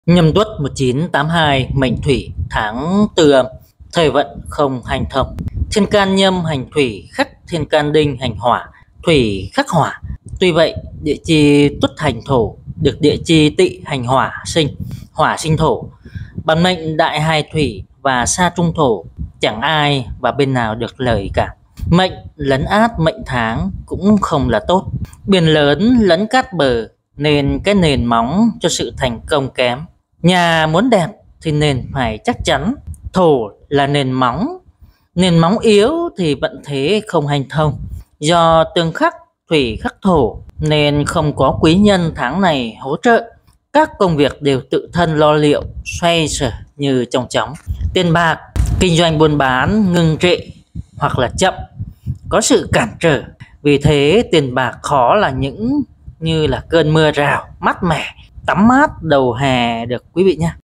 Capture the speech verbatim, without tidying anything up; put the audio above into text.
Nhâm Tuất một chín tám hai, mệnh Thủy, tháng Tư âm, thời vận không hành thông. Thiên can Nhâm hành Thủy khắc thiên can Đinh hành Hỏa, Thủy khắc Hỏa. Tuy vậy, địa chi Tuất hành Thổ được địa chi Tỵ hành Hỏa sinh, Hỏa sinh Thổ. Bản mệnh đại hài Thủy và sa trung Thổ, chẳng ai và bên nào được lợi cả. Mệnh lấn át mệnh tháng cũng không là tốt. Biển lớn lấn cát bờ nên cái nền móng cho sự thành công kém. Nhà muốn đẹp thì nền phải chắc chắn. Thổ là nền móng, nền móng yếu thì vận thế không hành thông. Do tương khắc Thủy khắc Thổ nên không có quý nhân tháng này hỗ trợ. Các công việc đều tự thân lo liệu, xoay sở như trong chóng. Tiền bạc, kinh doanh buôn bán ngừng trệ hoặc là chậm, có sự cản trở. Vì thế tiền bạc khó là những như là cơn mưa rào mát mẻ, tắm mát đầu hè được quý vị nhé.